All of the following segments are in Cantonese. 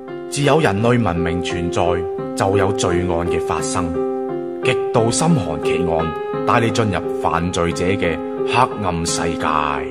自有人類文明存在，就有罪案嘅發生。極度心寒奇案，帶你進入犯罪者嘅黑暗世界。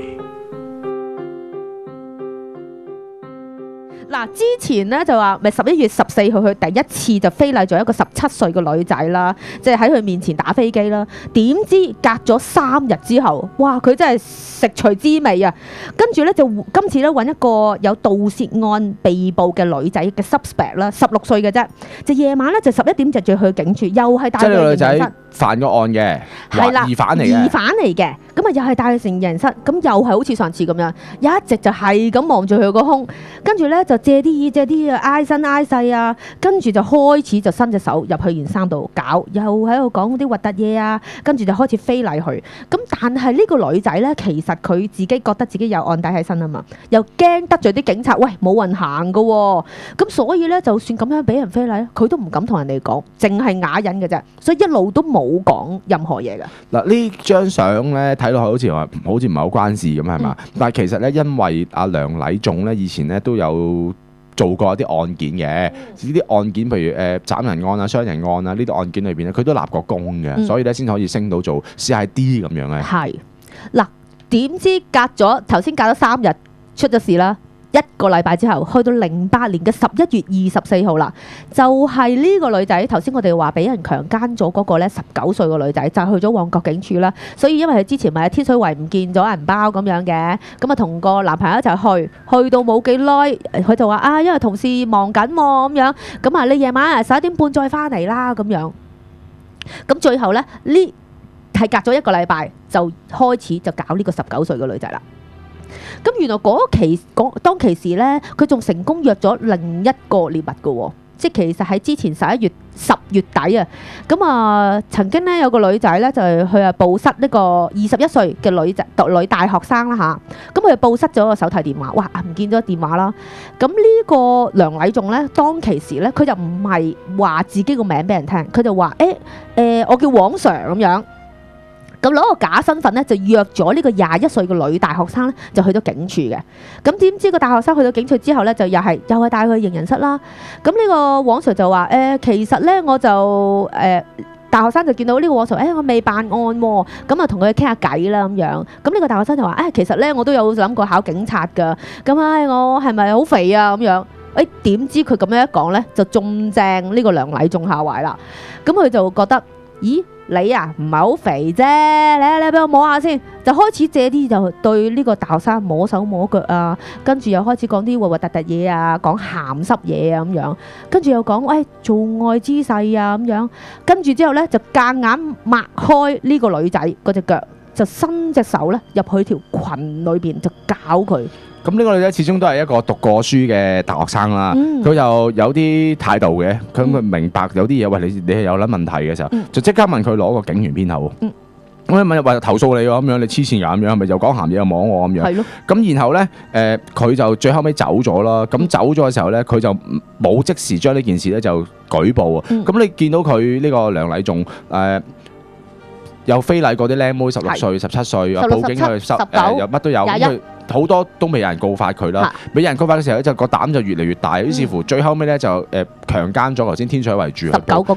嗱，之前咧就話咪11月14號佢第一次就非禮咗一個17歲嘅女仔啦，即係喺佢面前打飛機啦。點知隔咗3日之後，哇！佢真係食髓知味啊！跟住咧就今次咧揾一個有盜竊案被捕嘅女仔嘅 suspect 啦，16歲嘅啫，就夜晚咧就11點就去警署，又係帶佢去刑事室。 犯個案嘅， 係啦， 疑犯嚟嘅， 咁啊又係帶佢成人室，咁又係好似上次咁樣，一直就係咁望住佢個胸，跟住咧就借啲挨身挨細啊，跟住就開始就伸隻手入去件衫度搞，又喺度講啲核突嘢啊，跟住就開始非禮佢。咁但係呢個女仔咧，其實佢自己覺得自己有案底喺身啊嘛，又驚得罪啲警察，喂冇運行噶喎，咁所以咧就算咁樣俾人非禮，佢都唔敢同人哋講，淨係啞忍嘅啫，所以一路都冇講任何嘢㗎。 嗱，呢張相咧睇落去好似唔係好關事咁係嘛？但係其實咧，因為阿梁禮仲咧以前咧都有做過一啲案件嘅，呢啲案件譬如斬人案啊、傷人案啊呢啲案件裏邊咧，佢都立過功嘅，所以咧先可以升到做 CID 咁樣嘅。係嗱，點知頭先隔咗3日出咗事啦。1個禮拜之後，去到08年嘅11月24號啦，就係呢個女仔頭先我哋話俾人強姦咗嗰個咧19歲個女仔，就去咗旺角警署啦。所以因為佢之前咪喺天水圍唔見咗銀包咁樣嘅，咁啊同個男朋友一齊去到冇幾耐，佢就話啊，因為同事忙緊喎咁樣，咁啊你夜晚11點半再翻嚟啦咁樣。咁最後咧呢係隔咗1個禮拜就開始就搞呢個19歲嘅女仔啦。咁原來當其時咧，佢仲成功約咗另一個獵物嘅喎，即係其實喺之前10月底啊，咁啊曾經咧有個女仔咧就係佢報失呢個21歲嘅女大學生啦嚇，咁佢就報失咗個手提電話，哇唔見咗電話啦，咁呢個梁禮仲咧當其時咧佢就唔係話自己個名俾人聽，佢就話我叫黃 Sir 咁樣。咁攞個假身份咧，就約咗呢個21歲嘅女大學生咧，就去咗警署嘅。咁點知個大學生去到警署之後咧，就又係帶佢去刑人室啦。咁呢個黃 Sir 就話其實咧我就大學生就見到呢個黃 Sir，我未辦案喎，咁啊同佢傾下偈啦咁樣。咁呢個大學生就話其實咧我都有諗過考警察㗎。咁我係咪好肥啊咁樣？點知佢咁樣一講咧，就中正呢個梁禮仲下懷啦。咁佢就覺得，咦？你啊唔係好肥啫，你俾我摸下先，就開始借啲就對呢個大學生摸手摸腳啊，跟住又開始講啲核突嘢啊，講鹹濕嘢啊咁樣，跟住又講做愛姿勢啊咁樣，跟住之後咧就夾硬擘開呢個女仔嗰隻腳，就伸隻手咧入去條裙裏邊就搞佢。 咁呢個女仔始終都係一個讀過書嘅大學生啦，佢就有啲態度嘅，佢明白有啲嘢，喂你係有撚問題嘅時候，就即刻問佢攞個警員編號。咁你問話投訴你喎，咁樣你黐線㗎咁樣，係咪又講鹹嘢又摸我咁樣？係咯。咁然後咧佢就最後尾走咗啦。咁走咗嘅時候咧，佢就冇即時將呢件事咧就舉報啊。咁你見到佢呢個梁禮仲有非禮過啲靚妹16歲、17歲，報警去又乜都有。咁好多都未有人告發佢啦，俾人告發嘅時候咧，就個膽就越嚟越大，於是乎最後尾咧就強姦咗頭先天水圍住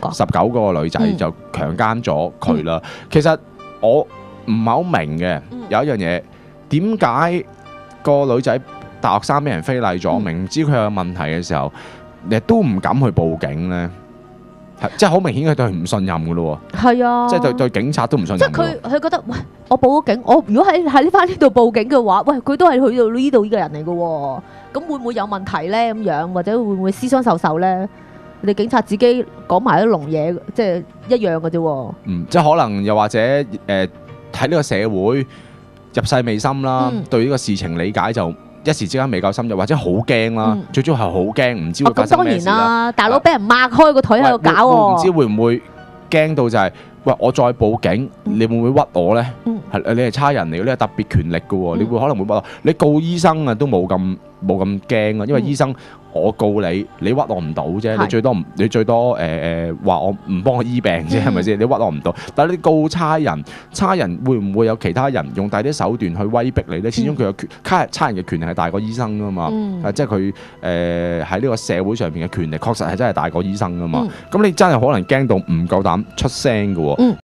19個女仔就強姦咗佢啦。其實我唔係好明嘅，有一樣嘢，點解個女仔大學生俾人非禮咗，明知佢有問題嘅時候，你都唔敢去報警咧？即係好明顯佢對佢唔信任㗎咯喎，係啊，即係對警察都唔信任。即係佢覺得，喂，我報咗警，我如果喺呢翻呢度報警嘅話，喂，佢都係去到呢度呢個人嚟嘅喎，咁會唔會有問題咧？咁樣或者會唔會私相授受咧？你警察自己講埋啲籠嘢，即係一樣嘅啫喎。即係可能又或者喺呢個社會入世未深啦，對呢個事情理解就一時之間未夠深入，或者好驚啦，最主要係好驚，唔知會發生咩事啦。當然啦，大佬俾人擘開個腿喺度搞喎，唔知會唔會驚到就係，喂，我再報警，你會唔會屈我咧？係你係差人嚟嘅，你係特別權力嘅喎，你會可能會屈我。你告醫生啊，都冇咁冇咁驚啊，因為醫生我告你，你屈我唔到啫，你最多話我唔幫我醫病啫，係咪先？你屈我唔到，但係你告差人會唔會有其他人用第啲手段去威逼你咧？始終佢有差人嘅權力係大過醫生噶嘛，即係佢喺呢個社會上邊嘅權力確實係真係大過醫生噶嘛。咁你真係可能驚到唔夠膽出聲㗎喎。